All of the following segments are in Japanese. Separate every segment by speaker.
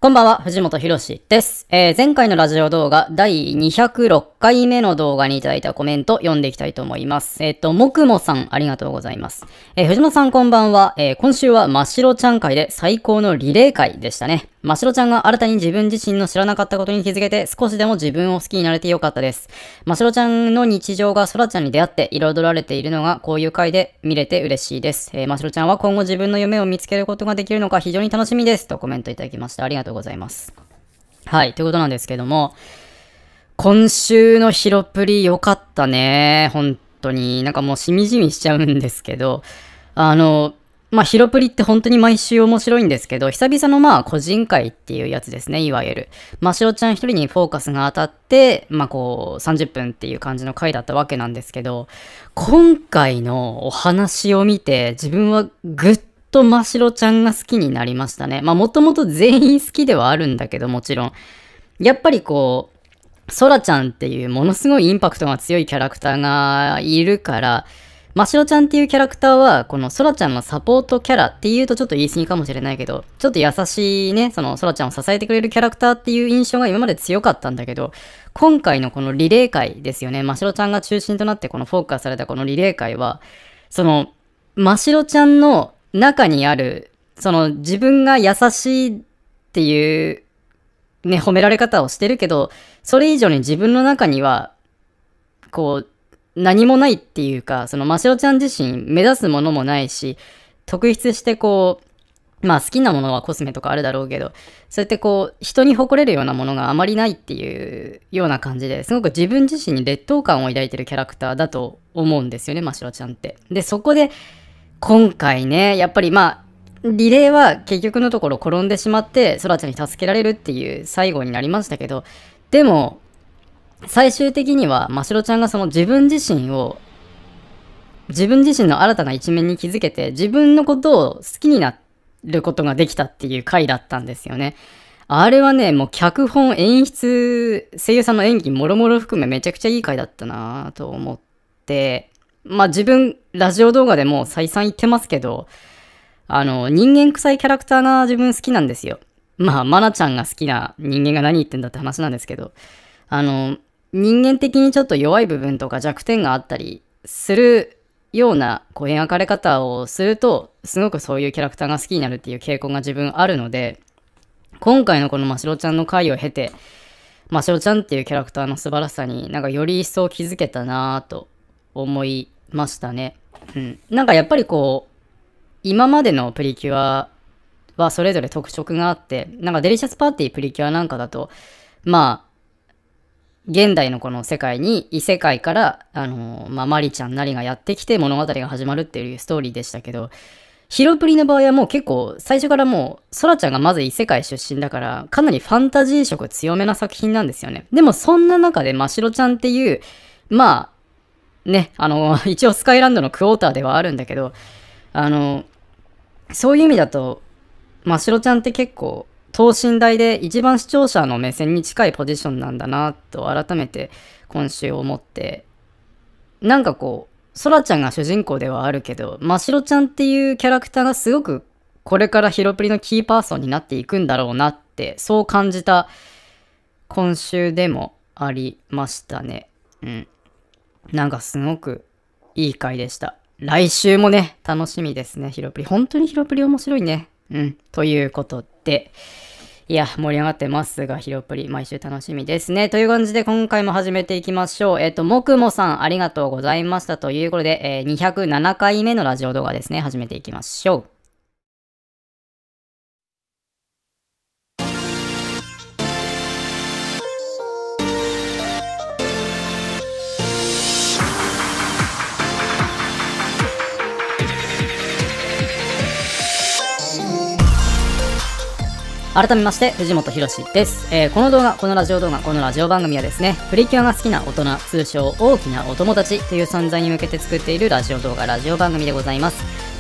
Speaker 1: こんばんは、藤本博史です。前回のラジオ動画、第206回目の動画にいただいたコメント読んでいきたいと思います。もくもさん、ありがとうございます。藤本さんこんばんは。今週はましろちゃん会で最高のリレー会でしたね。ましろちゃんが新たに自分自身の知らなかったことに気づけて、少しでも自分を好きになれてよかったです。ましろちゃんの日常がそらちゃんに出会って彩られているのが、こういう回で見れて嬉しいです。ましろちゃんは今後自分の夢を見つけることができるのか非常に楽しみです。とコメントいただきました。ありがとうございます。はい、ということなんですけども、今週のヒロプリ良かったね。本当に。なんかもうしみじみしちゃうんですけど、ヒロプリって本当に毎週面白いんですけど、久々の個人会っていうやつですね、いわゆる。ましろちゃん一人にフォーカスが当たって、30分っていう感じの回だったわけなんですけど、今回のお話を見て、自分はぐっとましろちゃんが好きになりましたね。もともと全員好きではあるんだけど、もちろん。やっぱりそらちゃんっていうものすごいインパクトが強いキャラクターがいるから、ましろちゃんっていうキャラクターは、このそらちゃんのサポートキャラっていうとちょっと言い過ぎかもしれないけど、ちょっと優しいね、そらちゃんを支えてくれるキャラクターっていう印象が今まで強かったんだけど、今回のこのリレー会ですよね、ましろちゃんが中心となってこのフォーカスされたこのリレー会は、ましろちゃんの中にある、自分が優しいっていうね、褒められ方をしてるけど、それ以上に自分の中には、何もないっていうか、ましろちゃん自身目指すものもないし、特筆して好きなものはコスメとかあるだろうけど、そうやって人に誇れるようなものがあまりないっていうような感じですごく自分自身に劣等感を抱いてるキャラクターだと思うんですよね、ましろちゃんって。で、そこで、今回ね、やっぱりリレーは結局のところ転んでしまって、そらちゃんに助けられるっていう最後になりましたけど、でも、最終的にはましろちゃんが自分自身の新たな一面に気づけて、自分のことを好きになることができたっていう回だったんですよね。あれはね、もう脚本、演出、声優さんの演技もろもろ含めめちゃくちゃいい回だったなと思って、自分、ラジオ動画でも再三言ってますけど、人間臭いキャラクターが自分好きなんですよ。まなちゃんが好きな人間が何言ってんだって話なんですけど、人間的にちょっと弱い部分とか弱点があったりするような描かれ方をすると、すごくそういうキャラクターが好きになるっていう傾向が自分あるので、今回のこのましろちゃんの回を経て、ましろちゃんっていうキャラクターの素晴らしさにより一層気づけたなぁと思いましたね。やっぱり今までのプリキュアはそれぞれ特色があって、デリシャスパーティープリキュアなんかだと、現代のこの世界に異世界から、マリちゃんなりがやってきて物語が始まるっていうストーリーでしたけど、ヒロプリの場合はもう結構最初からもう、ソラちゃんがまず異世界出身だから、かなりファンタジー色強めな作品なんですよね。でもそんな中でましろちゃんっていう、一応スカイランドのクォーターではあるんだけど、そういう意味だと、ましろちゃんって結構、等身大で一番視聴者の目線に近いポジションなんだなと改めて今週思って、そらちゃんが主人公ではあるけど、ましろちゃんっていうキャラクターがすごくこれからヒロプリのキーパーソンになっていくんだろうなって、そう感じた今週でもありましたね。すごくいい回でした。来週もね、楽しみですね、ヒロプリ。本当にヒロプリ面白いね。ということで、いや、盛り上がってますが、ヒロプリ、毎週楽しみですね。という感じで、今回も始めていきましょう。もくもさん、ありがとうございました。ということで、207回目のラジオ動画ですね。始めていきましょう。改めまして、藤本博史です。このラジオ番組はですね、プリキュアが好きな大人、通称大きなお友達という存在に向けて作っているラジオ番組でございます。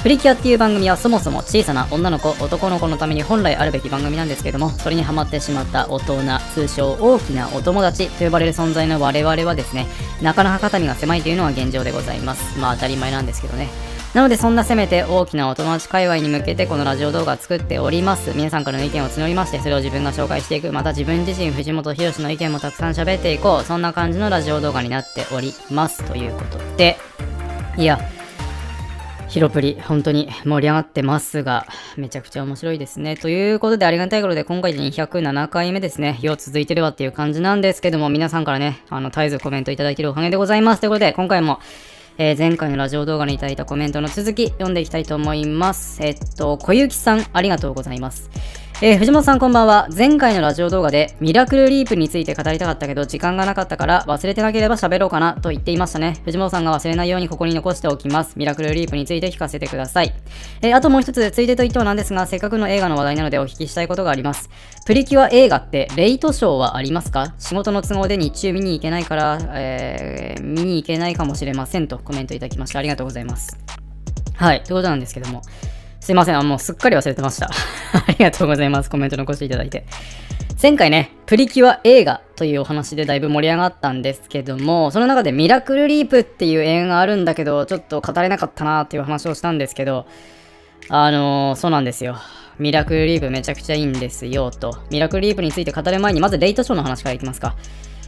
Speaker 1: プリキュアっていう番組はそもそも小さな女の子、男の子のために本来あるべき番組なんですけども、それにハマってしまった大人、通称大きなお友達と呼ばれる存在の我々はですね、なかなか肩身が狭いというのは現状でございます。まあ当たり前なんですけどね。なのでそんなせめて大きなお友達界隈に向けてこのラジオ動画を作っております。皆さんからの意見を募りまして、それを自分が紹介していく。また自分自身、藤本博の意見もたくさん喋っていこう。そんな感じのラジオ動画になっております。ということで、いや、ヒロプリ、本当に盛り上がってますが、めちゃくちゃ面白いですね。ということで、ありがたいことで、今回で207回目ですね。よう続いてるわっていう感じなんですけども、皆さんからね、絶えずコメントいただいているおかげでございます。ということで、今回も、前回のラジオ動画にいただいたコメントの続き、読んでいきたいと思います。小雪さん、ありがとうございます。藤本さんこんばんは。前回のラジオ動画でミラクルリープについて語りたかったけど時間がなかったから忘れてなければ喋ろうかなと言っていましたね。藤本さんが忘れないようにここに残しておきます。ミラクルリープについて聞かせてください。あともう一つついでと言ってはなんですが、せっかくの映画の話題なのでお聞きしたいことがあります。プリキュア映画ってレイトショーはありますか？仕事の都合で日中見に行けないから、見に行けないかもしれませんとコメントいただきました。ありがとうございます。はい、ということなんですけども。すいません、もうすっかり忘れてました。ありがとうございます。コメント残していただいて。前回ね、プリキュア映画というお話でだいぶ盛り上がったんですけども、その中でミラクルリープっていう映画があるんだけど、ちょっと語れなかったなっていう話をしたんですけど、そうなんですよ。ミラクルリープめちゃくちゃいいんですよと。ミラクルリープについて語る前に、まずレイトショーの話からいきますか。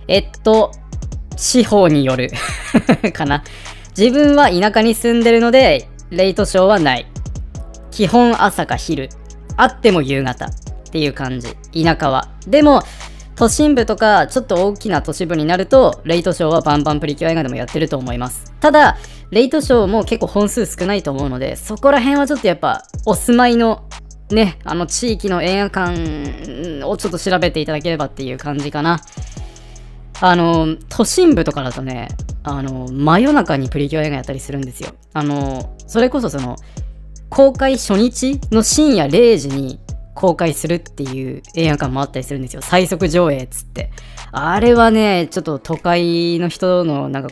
Speaker 1: 地方によるかな。自分は田舎に住んでるので、レイトショーはない。基本朝か昼。あっても夕方っていう感じ。田舎は。でも、都心部とかちょっと大きな都市部になると、レイトショーはバンバンプリキュア映画でもやってると思います。ただ、レイトショーも結構本数少ないと思うので、そこら辺はちょっとやっぱ、お住まいのね、地域の映画館をちょっと調べていただければっていう感じかな。都心部とかだとね、真夜中にプリキュア映画やったりするんですよ。それこそ公開初日の深夜0時に公開するっていう映画館もあったりするんですよ。最速上映っつって。あれはね、ちょっと都会の人の田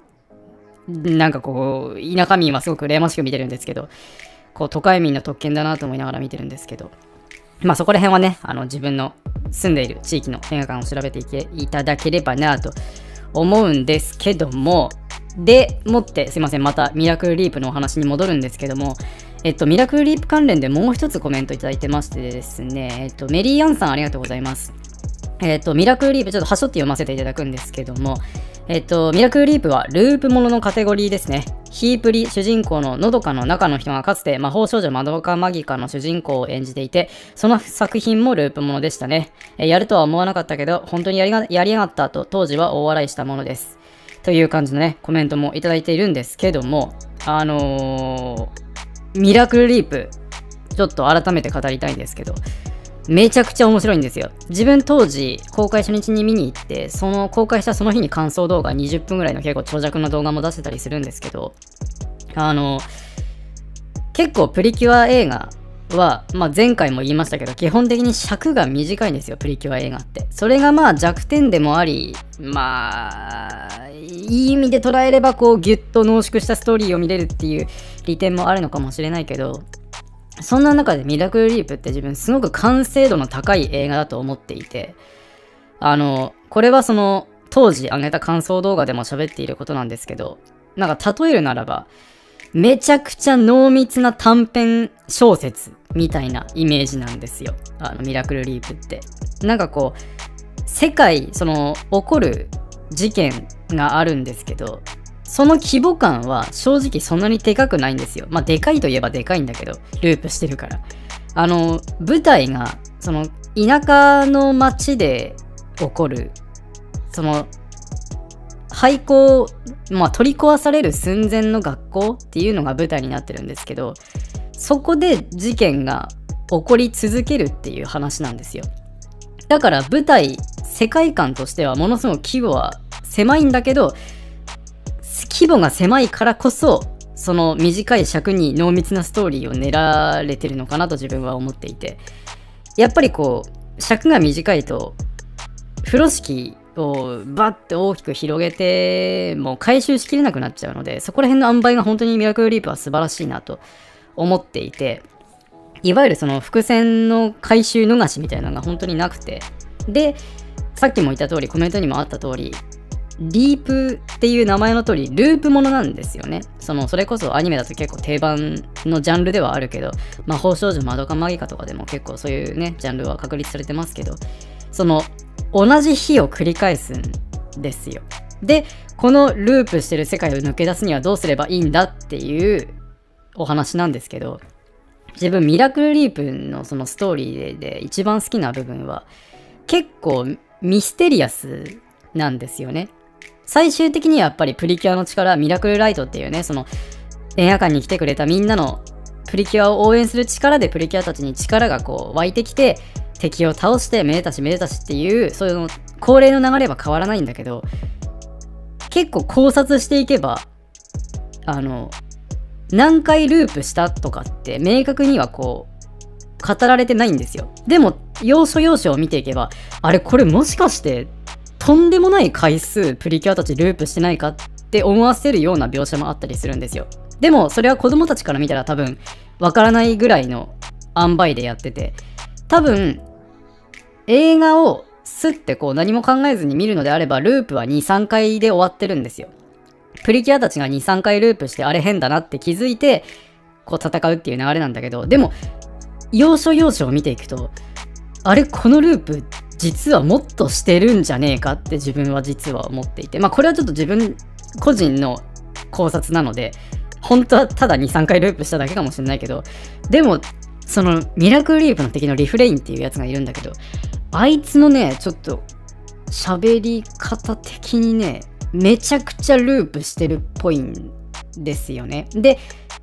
Speaker 1: 舎民はすごく羨ましく見てるんですけど、都会民の特権だなと思いながら見てるんですけど、まあそこら辺はね、自分の住んでいる地域の映画館を調べていただければなと思うんですけども、でもってすいません、またミラクルリープのお話に戻るんですけども、ミラクルリープ関連でもう一つコメントいただいてましてですね、メリーアンさんありがとうございます。ミラクルリープちょっと端折って読ませていただくんですけども、ミラクルリープはループもののカテゴリーですね。ヒープリ主人公ののどかの中の人がかつて魔法少女まどかマギカの主人公を演じていて、その作品もループものでしたね。やるとは思わなかったけど、本当にやりやがったと当時は大笑いしたものです。という感じのね、コメントもいただいているんですけども、ミラクルリープ、ちょっと改めて語りたいんですけど、めちゃくちゃ面白いんですよ。自分当時、公開初日に見に行って、公開したその日に感想動画20分ぐらいの結構長尺の動画も出せたりするんですけど、結構プリキュア映画は、まあ前回も言いましたけど、基本的に尺が短いんですよ、プリキュア映画って。それがまあ弱点でもあり、まあ、いい意味で捉えればギュッと濃縮したストーリーを見れるっていう利点もあるのかもしれないけど、そんな中でミラクルリープって自分すごく完成度の高い映画だと思っていて、これは当時上げた感想動画でも喋っていることなんですけど、なんか例えるならば、めちゃくちゃ濃密な短編小説みたいなイメージなんですよ。ミラクルリープって。なんか世界、起こる事件があるんですけど、その規模感は正直そんなにでかくないんですよ。まあ、でかいといえばでかいんだけど、ループしてるから。舞台が、田舎の町で起こる、廃校、まあ、取り壊される寸前の学校っていうのが舞台になってるんですけど、そこで事件が起こり続けるっていう話なんですよ。だから舞台、世界観としてはものすごく規模は狭いんだけど、規模が狭いからこそ、その短い尺に濃密なストーリーを練られてるのかなと自分は思っていて、やっぱり尺が短いと、風呂敷をバッて大きく広げてもう回収しきれなくなっちゃうので、そこら辺の塩梅が本当にミラクルリープは素晴らしいなと思っていて、いわゆるその伏線の回収逃しみたいなのが本当になくて、で、さっきも言った通り、コメントにもあった通り、リープっていう名前の通り、ループものなんですよね。それこそアニメだと結構定番のジャンルではあるけど、魔法少女マドカマギカとかでも結構そういうね、ジャンルは確立されてますけど、同じ日を繰り返すんですよ。で、このループしてる世界を抜け出すにはどうすればいいんだっていうお話なんですけど、自分ミラクルリープのそのストーリーで一番好きな部分は結構ミステリアスなんですよね。最終的にはやっぱりプリキュアの力、ミラクルライトっていうね、映画館に来てくれたみんなのプリキュアを応援する力でプリキュアたちに力がこう湧いてきて、敵を倒してめでたしめでたしっていう、そういう恒例の流れは変わらないんだけど、結構考察していけば、何回ループしたとかって明確にはこう、語られてないんですよ。でも、要所要所を見ていけば、あれこれもしかして、とんでもない回数プリキュアたちループしてないかって思わせるような描写もあったりするんですよ。でもそれは子供たちから見たら多分わからないぐらいの塩梅でやってて、多分映画をスッてこう何も考えずに見るのであればループは 2,3 回で終わってるんですよ。プリキュアたちが 2,3 回ループしてあれ変だなって気づいてこう戦うっていう流れなんだけど、でも要所要所を見ていくと、あれこのループ実はもっとしてるんじゃねえかって自分は実は思っていて、まあこれはちょっと自分個人の考察なので、本当はただ 2,3 回ループしただけかもしれないけど、でもミラクルリープの敵のリフレインっていうやつがいるんだけど、あいつのねちょっと喋り方的にねめちゃくちゃループしてるっぽいんですよね。で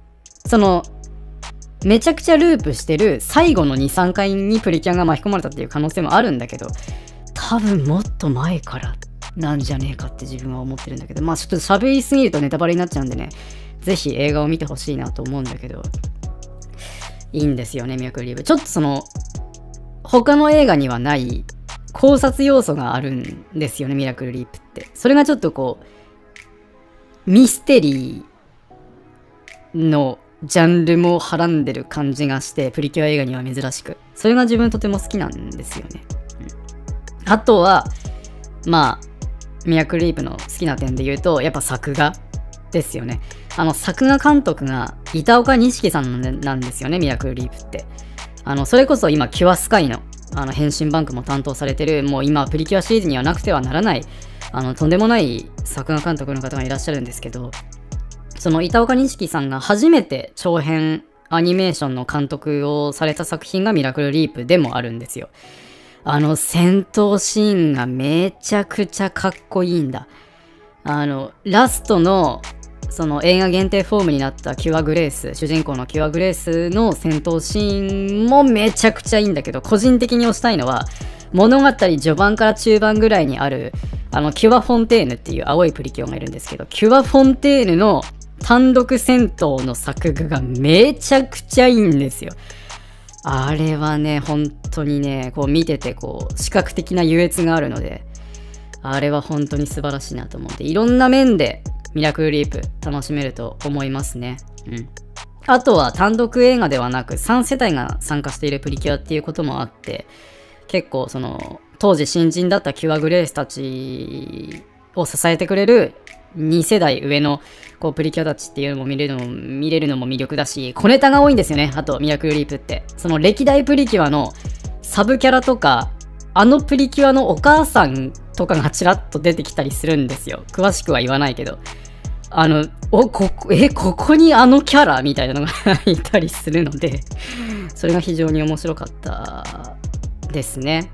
Speaker 1: めちゃくちゃループしてる最後の 2,3 回にプリキュアが巻き込まれたっていう可能性もあるんだけど、多分もっと前からなんじゃねえかって自分は思ってるんだけど、まあちょっと喋りすぎるとネタバレになっちゃうんでね、ぜひ映画を見てほしいなと思うんだけど、いいんですよねミラクルリープ。ちょっと他の映画にはない考察要素があるんですよねミラクルリープって。それがちょっとこうミステリーのジャンルもはらんでる感じがして、プリキュア映画には珍しく、それが自分とても好きなんですよね。あとはまあミラクルリープの好きな点で言うと、やっぱ作画ですよね。作画監督が板岡錦さんなんですよね、ミラクルリープって。それこそ今キュアスカイの変身バンクも担当されてる、もう今プリキュアシリーズにはなくてはならないとんでもない作画監督の方がいらっしゃるんですけど、その板岡錦さんが初めて長編アニメーションの監督をされた作品がミラクルリープでもあるんですよ。戦闘シーンがめちゃくちゃかっこいいんだ。ラストの映画限定フォームになったキュアグレース、主人公のキュアグレースの戦闘シーンもめちゃくちゃいいんだけど、個人的に推したいのは物語序盤から中盤ぐらいにあるキュアフォンテーヌっていう青いプリキュアがいるんですけど、キュアフォンテーヌの単独戦闘の作画がめちゃくちゃいいんですよ。あれはね本当にねこう見ててこう視覚的な優越があるので、あれは本当に素晴らしいなと思って、いろんな面でミラクルリープ楽しめると思いますね。あとは単独映画ではなく3世代が参加しているプリキュアっていうこともあって、結構当時新人だったキュアグレースたちを支えてくれる2世代上のこうプリキュアたちっていうのも見れるのも魅力だし、小ネタが多いんですよね。あとミラクルリープって歴代プリキュアのサブキャラとかプリキュアのお母さんとかがちらっと出てきたりするんですよ。詳しくは言わないけど、ここにキャラみたいなのがいたりするので、それが非常に面白かったですね。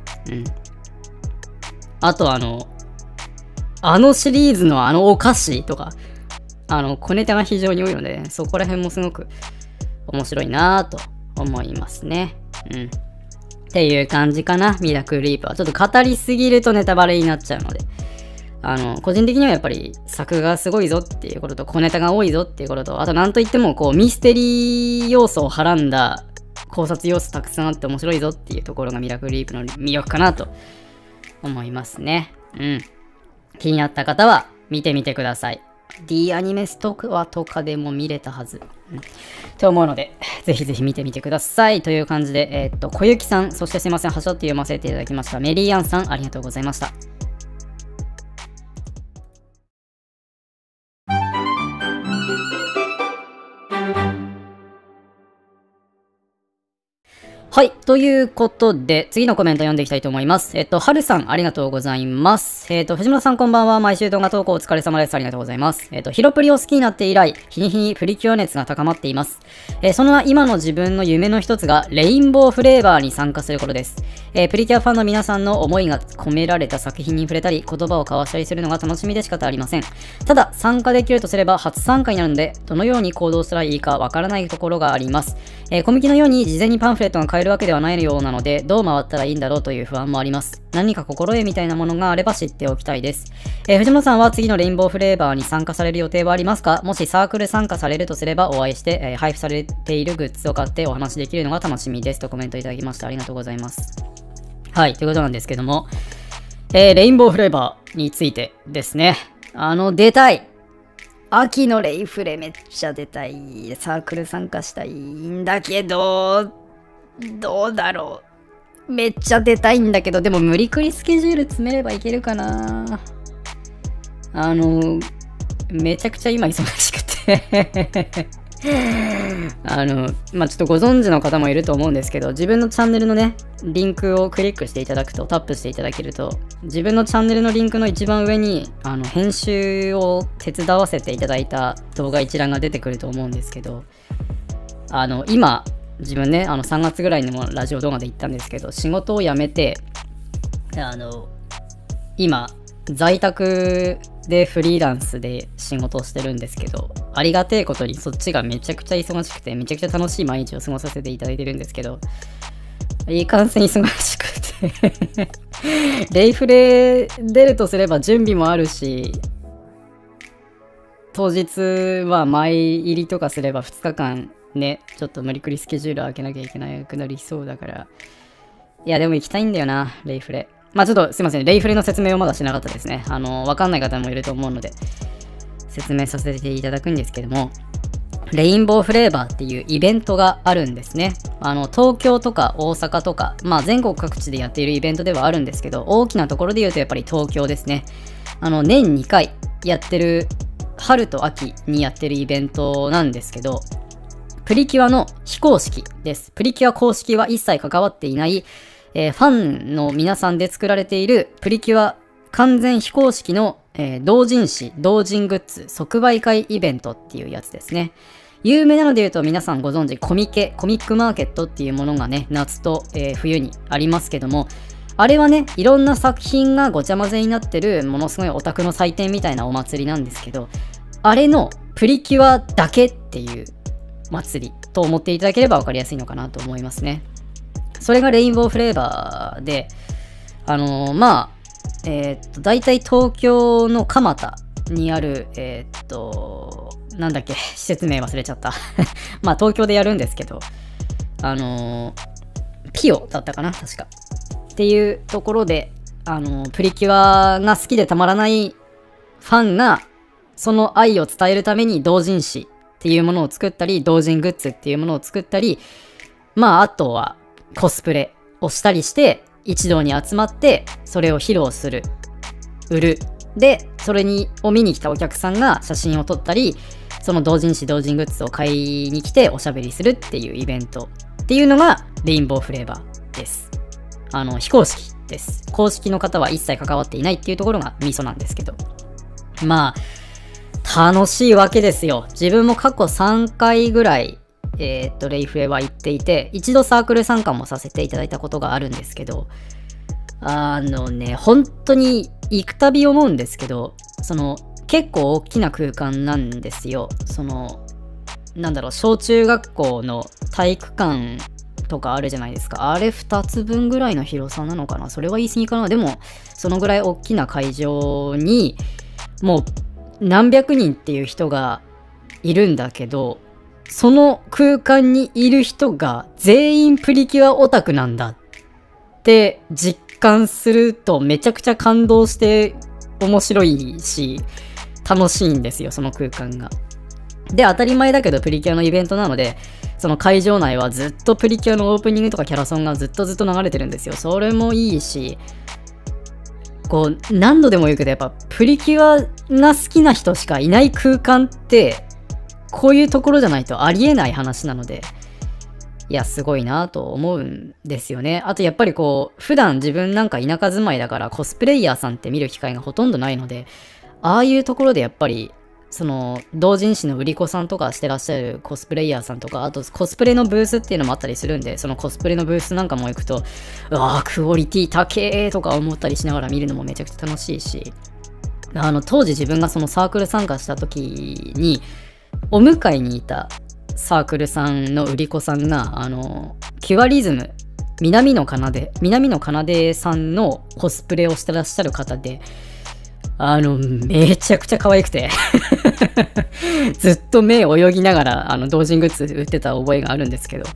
Speaker 1: あとシリーズのお菓子とか、小ネタが非常に多いので、そこら辺もすごく面白いなぁと思いますね。っていう感じかな、ミラクルリープは。ちょっと語りすぎるとネタバレになっちゃうので、個人的にはやっぱり作画がすごいぞっていうことと、小ネタが多いぞっていうことと、あとなんといってもこうミステリー要素をはらんだ考察要素たくさんあって面白いぞっていうところがミラクルリープの魅力かなと思いますね。気になった方は見てみてください。 D アニメストアとかでも見れたはず。と思うので、ぜひぜひ見てみてください。という感じで、小雪さん、そしてすいません、はしょって読ませていただきました。メリーアンさん、ありがとうございました。はい。ということで、次のコメント読んでいきたいと思います。はるさん、ありがとうございます。藤村さんこんばんは。毎週動画投稿お疲れ様です。ありがとうございます。ヒロプリを好きになって以来、日に日にプリキュア熱が高まっています。そんな今の自分の夢の一つが、レインボーフレーバーに参加することです。プリキュアファンの皆さんの思いが込められた作品に触れたり、言葉を交わしたりするのが楽しみで仕方ありません。ただ、参加できるとすれば初参加になるので、どのように行動したらいいかわからないところがあります。コミケのように事前にパンフレットが買えるわけではないようなので、どう回ったらいいんだろうという不安もあります。何か心得みたいなものがあれば知っておきたいです。藤本さんは次のレインボーフレーバーに参加される予定はありますか？もしサークル参加されるとすればお会いして、配布されているグッズを買ってお話できるのが楽しみですとコメントいただきました。ありがとうございます。はい、ということなんですけども、レインボーフレーバーについてですね。出たい。秋のレイフレめっちゃ出たい。サークル参加したいんだけど、どうだろう。めっちゃ出たいんだけど、でも無理くりスケジュール詰めればいけるかな。めちゃくちゃ今忙しくてまあ、ちょっとご存知の方もいると思うんですけど、自分のチャンネルのね、リンクをクリックしていただくと、タップしていただけると、自分のチャンネルのリンクの一番上に、編集を手伝わせていただいた動画一覧が出てくると思うんですけど、今、自分ね、3月ぐらいにもラジオ動画で言ったんですけど、仕事を辞めて、今、在宅でフリーランスで仕事をしてるんですけど、ありがてえことにそっちがめちゃくちゃ忙しくて、めちゃくちゃ楽しい毎日を過ごさせていただいてるんですけど、いい感じに忙しくてレイフレ出るとすれば準備もあるし、当日は前入りとかすれば2日間ね、ちょっと無理くりスケジュール開けなきゃいけなくなりそうだから。いや、でも行きたいんだよな、レイフレ。まあちょっとすいません、レイフレの説明をまだしなかったですね。わかんない方もいると思うので、説明させていただくんですけども、レインボーフレーバーっていうイベントがあるんですね。東京とか大阪とか、まあ全国各地でやっているイベントではあるんですけど、大きなところで言うとやっぱり東京ですね。年2回やってる、春と秋にやってるイベントなんですけど、プリキュアの非公式です。プリキュア公式は一切関わっていない、ファンの皆さんで作られているプリキュア完全非公式の、同人誌、同人グッズ即売会イベントっていうやつですね。有名なので言うと皆さんご存知コミックマーケットっていうものがね、夏と、冬にありますけども、あれはね、いろんな作品がごちゃ混ぜになってるものすごいオタクの祭典みたいなお祭りなんですけど、あれのプリキュアだけっていう祭りと思っていただければ分かりやすいのかなと思いますね。それがレインボーフレーバーで、まあ、大体東京の蒲田にある、なんだっけ、施設名忘れちゃった。まあ、東京でやるんですけど、ピオだったかな、確か。っていうところで、プリキュアが好きでたまらないファンが、その愛を伝えるために同人誌っていうものを作ったり、同人グッズっていうものを作ったり、まあ、あとはコスプレをしたりして、一堂に集まって、それを披露する、売る。で、それを見に来たお客さんが写真を撮ったり、その同人誌、同人グッズを買いに来ておしゃべりするっていうイベントっていうのがレインボーフレーバーです。非公式です。公式の方は一切関わっていないっていうところがミソなんですけど。まあ、楽しいわけですよ。自分も過去3回ぐらい、レイフレは行っていて、一度サークル参加もさせていただいたことがあるんですけど、本当に行くたび思うんですけど、結構大きな空間なんですよ。小中学校の体育館とかあるじゃないですか。あれ2つ分ぐらいの広さなのかな？それは言い過ぎかな？でも、そのぐらい大きな会場に、もう何百人っていう人がいるんだけど、その空間にいる人が全員プリキュアオタクなんだって実感するとめちゃくちゃ感動して面白いし、 楽しいんですよ、その空間が。で、当たり前だけどプリキュアのイベントなので、その会場内はずっとプリキュアのオープニングとかキャラソンがずっと流れてるんですよ。それもいいし、こう、何度でも言うけど、やっぱプリキュアが好きな人しかいない空間って、こういうところじゃないとありえない話なので、いや、すごいなと思うんですよね。あとやっぱりこう、普段自分なんか田舎住まいだからコスプレイヤーさんって見る機会がほとんどないので、ああいうところでやっぱり、その、同人誌の売り子さんとかしてらっしゃるコスプレイヤーさんとか、あとコスプレのブースっていうのもあったりするんで、そのコスプレのブースなんかも行くと、うわー、クオリティ高えとか思ったりしながら見るのもめちゃくちゃ楽しいし、当時自分がそのサークル参加した時に、お迎えにいたサークルさんの売り子さんが、キュアリズム、南野奏さんのコスプレをしてらっしゃる方で、めちゃくちゃ可愛くてずっと目泳ぎながら、同人グッズ売ってた覚えがあるんですけど、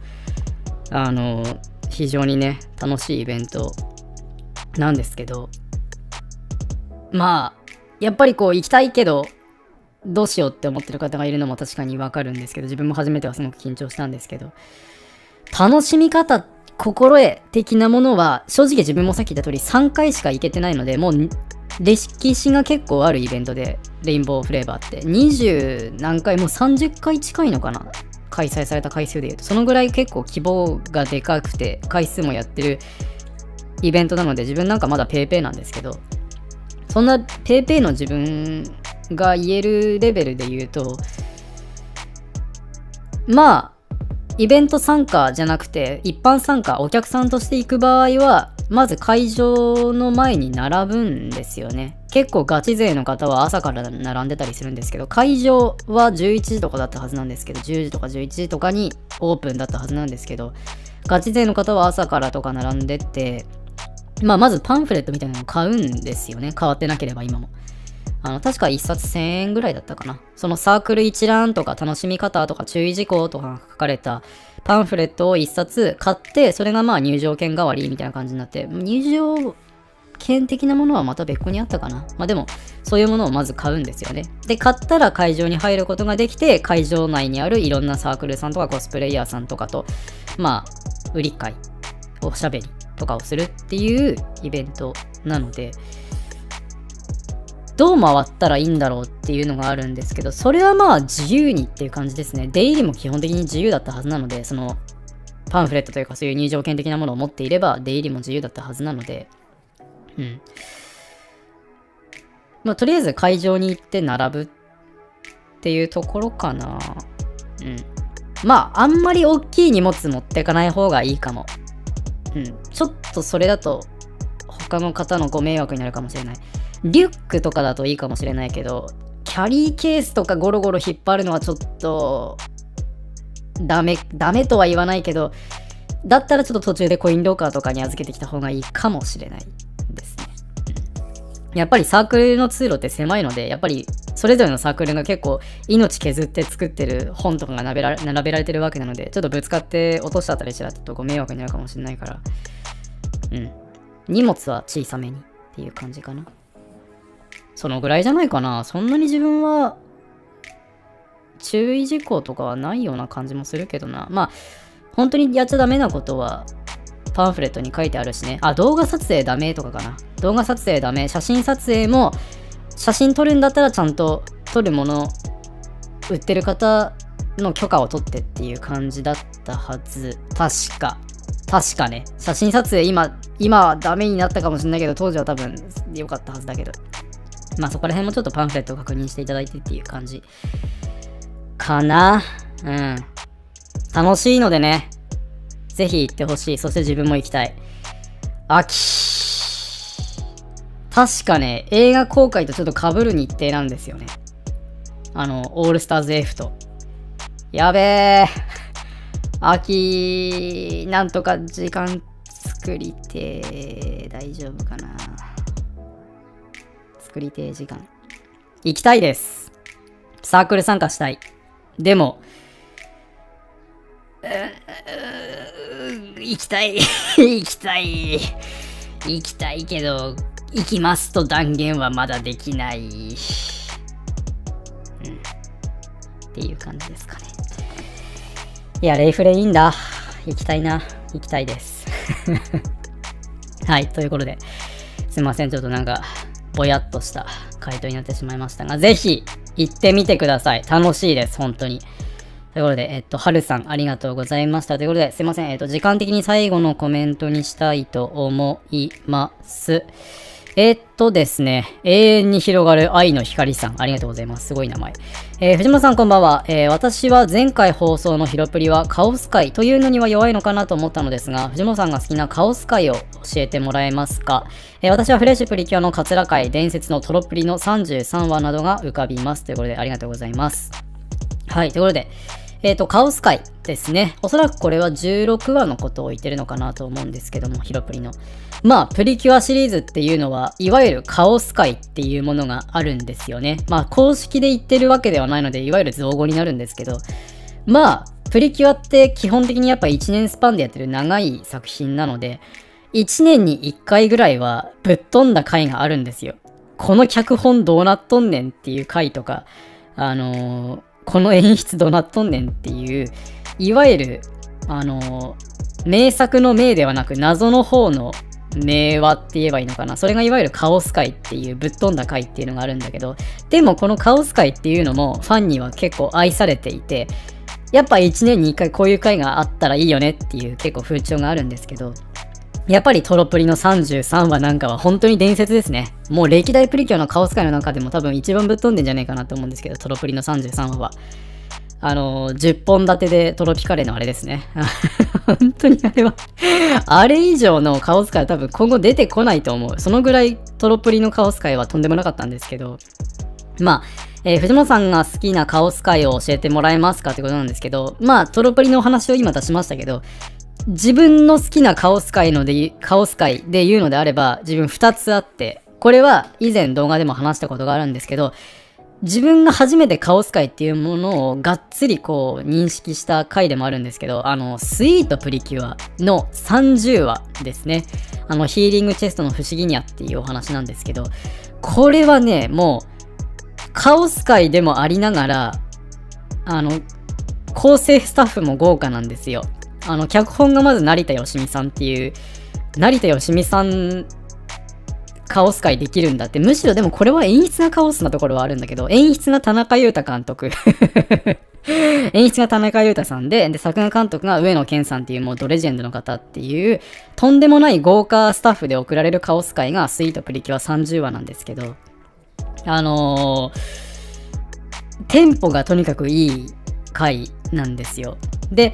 Speaker 1: 非常にね、楽しいイベントなんですけど、まあ、やっぱりこう行きたいけど、どうしようって思ってる方がいるのも確かにわかるんですけど、自分も初めてはすごく緊張したんですけど、楽しみ方、心得的なものは、正直自分もさっき言った通り3回しか行けてないので、もう、歴史が結構あるイベントで、レインボーフレーバーって、20何回、もう30回近いのかな、開催された回数でいうと。そのぐらい結構規模がでかくて、回数もやってるイベントなので、自分なんかまだペーペーなんですけど、そんなペーペーの自分が言えるレベルで言うと、まあ、イベント参加じゃなくて、一般参加、お客さんとして行く場合は、まず会場の前に並ぶんですよね。結構ガチ勢の方は朝から並んでたりするんですけど、会場は11時とかだったはずなんですけど、10時とか11時とかにオープンだったはずなんですけど、ガチ勢の方は朝からとか並んでって、まずパンフレットみたいなのを買うんですよね。変わってなければ今も。確か1冊1000円ぐらいだったかな。そのサークル一覧とか楽しみ方とか注意事項とかが書かれたパンフレットを1冊買って、それがまあ入場券代わりみたいな感じになって、入場券的なものはまた別個にあったかな。まあでも、そういうものをまず買うんですよね。で、買ったら会場に入ることができて、会場内にあるいろんなサークルさんとかコスプレイヤーさんとかと、まあ、売り買い、おしゃべりとかをするっていうイベントなので、どう回ったらいいんだろうっていうのがあるんですけど、それはまあ自由にっていう感じですね。出入りも基本的に自由だったはずなので、そのパンフレットというかそういう入場券的なものを持っていれば出入りも自由だったはずなので、まあとりあえず会場に行って並ぶっていうところかな。まああんまり大きい荷物持ってかない方がいいかも。ちょっとそれだと他の方のご迷惑になるかもしれない。リュックとかだといいかもしれないけど、キャリーケースとかゴロゴロ引っ張るのはちょっとダメとは言わないけど、だったらちょっと途中でコインロッカーとかに預けてきた方がいいかもしれないですね。やっぱりサークルの通路って狭いので、やっぱりそれぞれのサークルが結構命削って作ってる本とかが並べられてるわけなので、ちょっとぶつかって落としちゃったりしたらちょっとご迷惑になるかもしれないから、荷物は小さめにっていう感じかな。そのぐらいじゃないかな。そんなに自分は注意事項とかはないような感じもするけどな。まあ本当にやっちゃダメなことはパンフレットに書いてあるしね。動画撮影ダメとかかな。動画撮影ダメ。写真撮影も、写真撮るんだったらちゃんと撮るもの売ってる方の許可を取ってっていう感じだったはず。確かね。写真撮影今はダメになったかもしれないけど、当時は多分良かったはずだけど。まあそこら辺もちょっとパンフレットを確認していただいてっていう感じかな。楽しいのでね、ぜひ行ってほしい。そして自分も行きたい。確かね、映画公開とちょっと被る日程なんですよね。オールスターズ F と。やべえ。秋、なんとか時間作りて大丈夫かな。作りて時間。行きたいです。サークル参加したい。でも、行きたい。行きたいけど、行きますと断言はまだできない。 っていう感じですかね。いや、レイフレいいんだ。行きたいな。行きたいです。はい、ということで、すいません、ちょっとなんか、ぼやっとした回答になってしまいましたが、ぜひ、行ってみてください。楽しいです、本当に。ということで、はるさん、ありがとうございました。ということで、すいません、時間的に最後のコメントにしたいと思います。ですね、永遠に広がる愛の光さん、ありがとうございます。すごい名前。藤本さんこんばんは。私は前回放送のヒロプリはカオス界というのには弱いのかなと思ったのですが、藤本さんが好きなカオス界を教えてもらえますか？私はフレッシュプリキュアのカツラ界、伝説のトロプリの33話などが浮かびます。ということで、ありがとうございます。はい、ということで、カオス界ですね。おそらくこれは16話のことを言ってるのかなと思うんですけども、ヒロプリの。まあ、プリキュアシリーズっていうのは、いわゆるカオス界っていうものがあるんですよね。まあ、公式で言ってるわけではないので、いわゆる造語になるんですけど、まあ、プリキュアって基本的にやっぱ1年スパンでやってる長い作品なので、1年に1回ぐらいはぶっ飛んだ回があるんですよ。この脚本どうなっとんねんっていう回とか、この演出どうなっとんねんっていう、いわゆる、名作の名ではなく謎の方の名話って言えばいいのかな。それがいわゆるカオス界っていうぶっ飛んだ回っていうのがあるんだけど、でもこのカオス界っていうのもファンには結構愛されていて、やっぱ1年に1回こういう回があったらいいよねっていう結構風潮があるんですけど、やっぱりトロプリの33話なんかは本当に伝説ですね。もう歴代プリキュアのカオス界の中でも多分一番ぶっ飛んでんじゃねえかなと思うんですけど、トロプリの33話は。10本立てでトロピカレのあれですね。本当にあれはあれ以上のカオス界は多分今後出てこないと思う。そのぐらいトロプリのカオス界はとんでもなかったんですけど、まあ、藤本さんが好きなカオス界を教えてもらえますかってことなんですけど、まあ、トロプリのお話を今出しましたけど、自分の好きなカオス界で言うのであれば、自分2つあって、これは以前動画でも話したことがあるんですけど、自分が初めてカオス界っていうものをがっつりこう認識した回でもあるんですけど、スイートプリキュアの30話ですね。ヒーリングチェストの不思議にゃっていうお話なんですけど、これはね、もう、カオス界でもありながら、構成スタッフも豪華なんですよ。脚本がまず成田よしみさんっていう、成田よしみさん、カオス界できるんだって。むしろでもこれは演出がカオスなところはあるんだけど、演出が田中裕太監督。演出が田中裕太さんで、作画監督が上野健さんっていうもうドレジェンドの方っていう、とんでもない豪華スタッフで送られるカオス界がスイートプリキュア30話なんですけど、テンポがとにかくいい回なんですよ。で、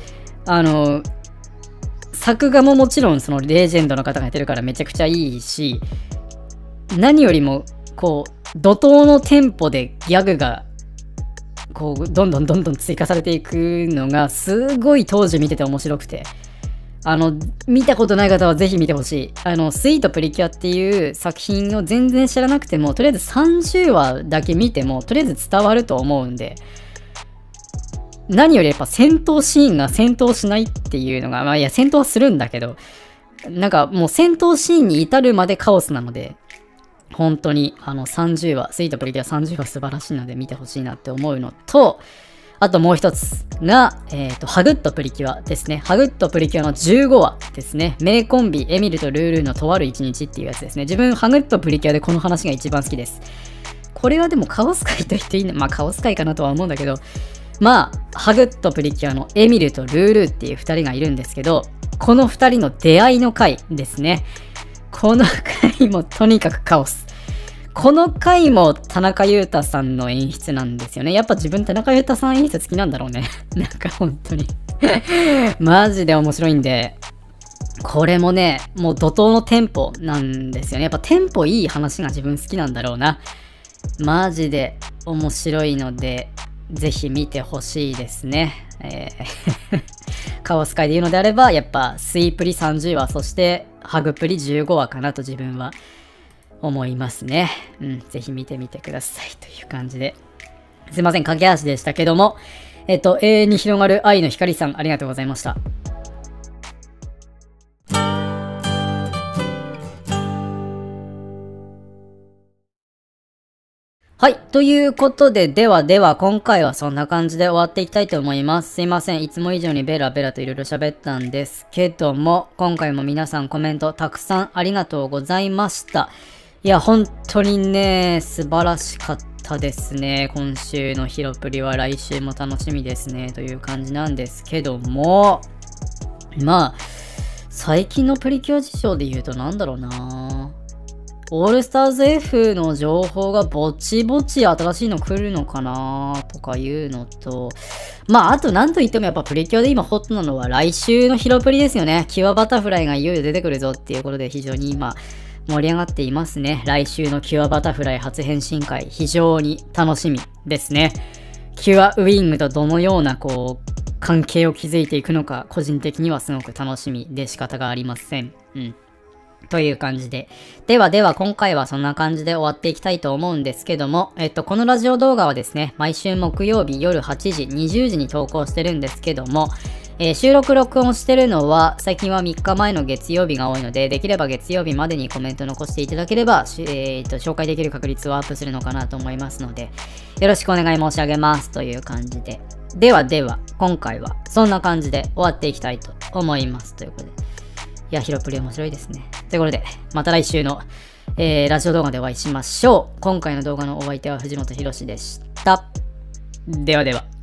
Speaker 1: 作画ももちろんそのレジェンドの方がやってるからめちゃくちゃいいし、何よりもこう怒涛のテンポでギャグがこうどんどん追加されていくのがすごい当時見てて面白くて、見たことない方はぜひ見てほしい。スイートプリキュアっていう作品を全然知らなくても、とりあえず30話だけ見てもとりあえず伝わると思うんで、何よりやっぱ戦闘シーンが戦闘しないっていうのが、まあいや戦闘はするんだけど、なんかもう戦闘シーンに至るまでカオスなので、本当に30話、スイートプリキュア30話素晴らしいので見てほしいなって思うのと、あともう一つが、ハグッドプリキュアですね。ハグッドプリキュアの15話ですね。名コンビ、エミルとルールーのとある一日っていうやつですね。自分、ハグッドプリキュアでこの話が一番好きです。これはでもカオス界と言っていいんだ。まあカオス界かなとは思うんだけど、まあ、ハグッドプリキュアのエミルとルールーっていう二人がいるんですけど、この二人の出会いの回ですね。この回もとにかくカオス。この回も田中裕太さんの演出なんですよね。やっぱ自分田中裕太さん演出好きなんだろうね。なんか本当にマジで面白いんで、これもね、もう怒涛のテンポなんですよね。やっぱテンポいい話が自分好きなんだろうな。マジで面白いので、ぜひ見てほしいですね。カオス界で言うのであれば、やっぱスイプリ30話、そしてハグプリ15話かなと自分は思いますね。ぜひ見てみてくださいという感じで。すいません、駆け足でしたけども、永遠に広がる愛の光さん、ありがとうございました。 はい。ということで、では今回はそんな感じで終わっていきたいと思います。すいません。いつも以上にベラベラといろいろ喋ったんですけども、今回も皆さんコメントたくさんありがとうございました。いや、本当にね、素晴らしかったですね。今週のヒロプリは来週も楽しみですね。という感じなんですけども、まあ、最近のプリキュア事情で言うとなんだろうな。オールスターズ F の情報がぼちぼち新しいの来るのかなとかいうのと、まああとなんといってもやっぱプリキュアで今ホットなのは来週のヒロプリですよね。キュアバタフライがいよいよ出てくるぞっていうことで非常に今盛り上がっていますね。来週のキュアバタフライ初変身会非常に楽しみですね。キュアウィングとどのような関係を築いていくのか個人的にはすごく楽しみで仕方がありません。という感じで。では今回はそんな感じで終わっていきたいと思うんですけども、このラジオ動画はですね、毎週木曜日夜8時、20時に投稿してるんですけども、収録録音してるのは最近は3日前の月曜日が多いので、できれば月曜日までにコメント残していただければ、紹介できる確率をアップするのかなと思いますので、よろしくお願い申し上げますという感じで。では今回はそんな感じで終わっていきたいと思いますということで。いや、ヒロプリ面白いですね。ということで、また来週の、ラジオ動画でお会いしましょう。今回の動画のお相手は藤本博史でした。では。